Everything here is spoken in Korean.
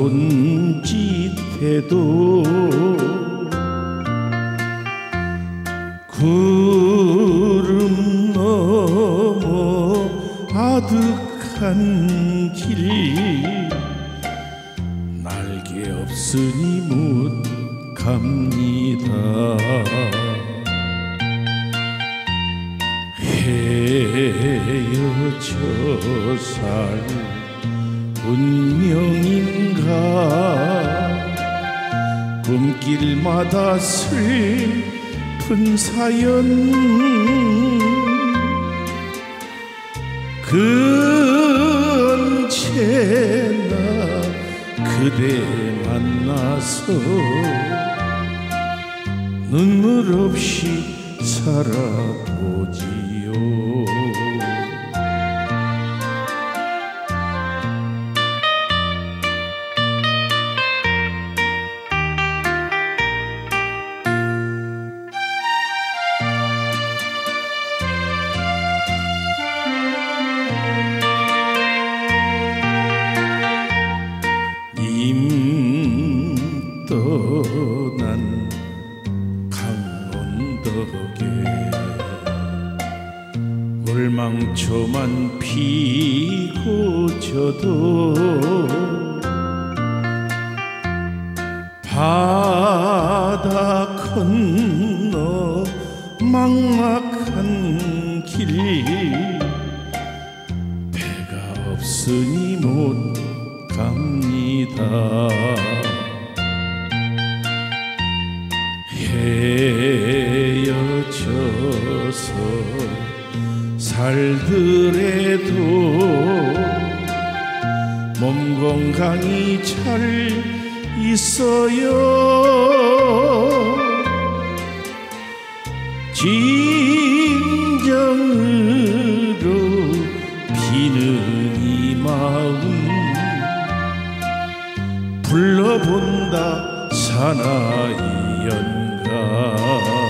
손짓해도 구름 넘어 아득한 길 날개 없으니 못 갑니다. 헤어져 살 운명인가 꿈길마다 슬픈 사연 그 언제나 그대 만나서 눈물 없이 살아보지요. 떠난 강원도에 물망초만 피고 져도 바다 건너 막막한 길 배가 없으니 못 갑니다. 헤어져서 살더라도 몸 건강이 잘 있어요. 진정으로 비는 이 마음 불러본다 사나이 연가.